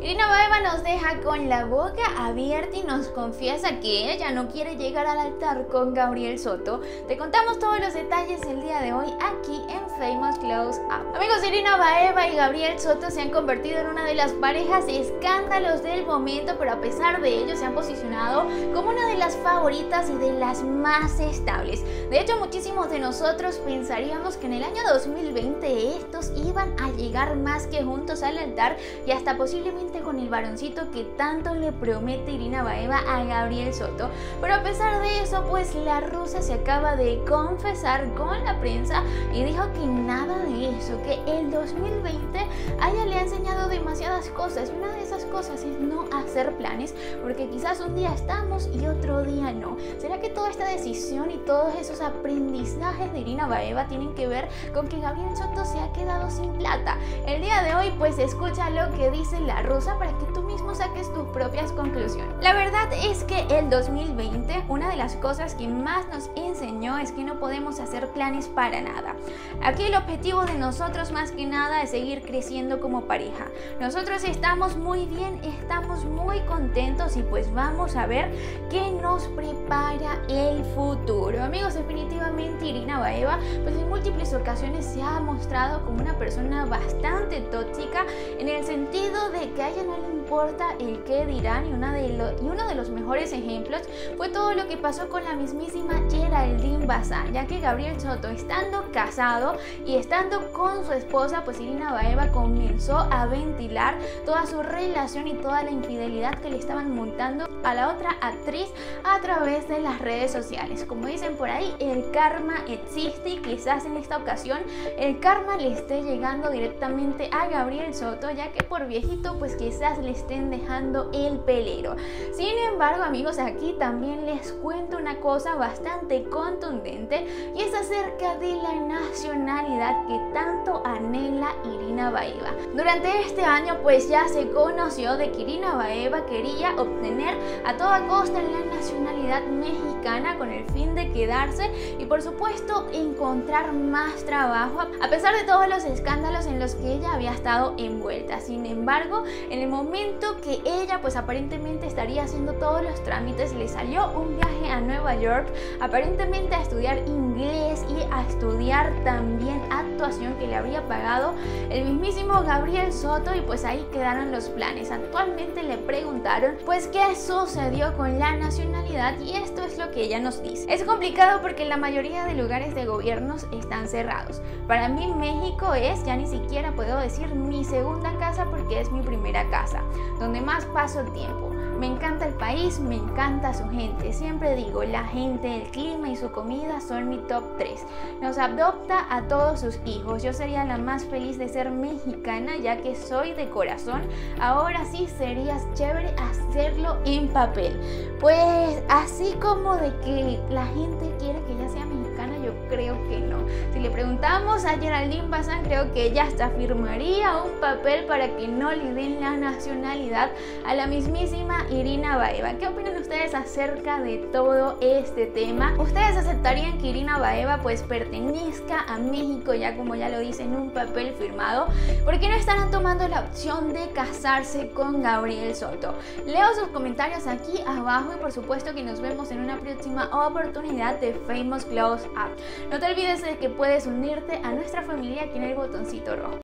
Irina Baeva nos deja con la boca abierta y nos confiesa que ella no quiere llegar al altar con Gabriel Soto. Te contamos todos los detalles el día de hoy aquí en Famous Close Up. Amigos, Irina Baeva y Gabriel Soto se han convertido en una de las parejas escándalos del momento, pero a pesar de ello se han posicionado como una de las favoritas y de las más estables. De hecho, muchísimos de nosotros pensaríamos que en el año 2020 estos iban a llegar más que juntos al altar y hasta posiblemente con el varoncito que tanto le promete Irina Baeva a Gabriel Soto. Pero a pesar de eso, pues la rusa se acaba de confesar con la prensa y dijo que nada de eso, que el 2020 a ella le ha enseñado demasiadas cosas y una de esas cosas es no hacer planes, porque quizás un día estamos y otro día no. ¿Será que toda esta decisión y todos esos aprendizajes de Irina Baeva tienen que ver con que Gabriel Soto se ha quedado sin plata? El día de hoy pues escucha lo que dice la rusa para que tú mismo saques tus propias conclusiones. La verdad es que el 2020, una de las cosas que más nos enseñó es que no podemos hacer planes para nada. Aquí el objetivo de nosotros más que nada es seguir creciendo como pareja. Nosotros estamos muy bien, estamos muy contentos y pues vamos a ver qué nos prepara el futuro. Amigos, definitivamente Irina Baeva pues en múltiples ocasiones se ha mostrado como una persona bastante tóxica, en el sentido de que a ella no le importa el qué dirán, y uno de los mejores ejemplos fue todo lo que pasó con la mismísima Geraldine Bazán, ya que Gabriel Soto, estando casado y estando con su esposa, pues Irina Baeva comenzó a ventilar toda su relación y toda la infidelidad que le estaban montando a la otra actriz a través de las redes sociales. Como dicen por ahí, el karma existe y quizás en esta ocasión el karma le esté llegando directamente a Gabriel Soto, ya que por viejito pues quizás le estén dejando el pelero. Sin embargo, amigos, aquí también les cuento una cosa bastante contundente y es acerca de la nacionalidad que tanto anhela Irina Baeva. Durante este año pues ya se conoció de que Irina Baeva quería obtener a toda costa la nacionalidad mexicana con el fin de quedarse y por supuesto encontrar más trabajo, a pesar de todos los escándalos en los que ella había estado envuelta. Sin embargo, en el momento que ella pues aparentemente estaría haciendo todos los trámites, le salió un viaje a Nueva York, aparentemente a estudiar inglés y a estudiar también actuación que le habría pagado el mismísimo Gabriel Soto, y pues ahí quedaron los planes. Actualmente le preguntaron pues qué sucedió con la nacionalidad y esto es lo que ella nos dice. Es complicado porque la mayoría de lugares de gobiernos están cerrados. Para mí México es, ya ni siquiera puedo decir mi segunda casa porque es mi primera casa, donde más paso el tiempo. Me encanta el país, me encanta su gente. Siempre digo, la gente, el clima y su comida son mi top 3. Nos adopta a todos sus hijos. Yo sería la más feliz de ser mexicana, ya que soy de corazón. Ahora sí sería chévere hacerlo en papel. Pues así como de que la gente quiere que ella sea mexicana, yo creo que no. Si le preguntamos a Geraldine Bazán, creo que ella hasta firmaría un papel para que no le den la nacionalidad a la mismísima Irina Baeva. ¿Qué opinan ustedes acerca de todo este tema? ¿Ustedes aceptarían que Irina Baeva pues pertenezca a México, ya como ya lo dice en un papel firmado? ¿Por qué no estarán tomando la opción de casarse con Gabriel Soto? Leo sus comentarios aquí abajo y por supuesto que nos vemos en una próxima oportunidad de Famous Close Up. No te olvides de que puedes unirte a nuestra familia aquí en el botoncito rojo.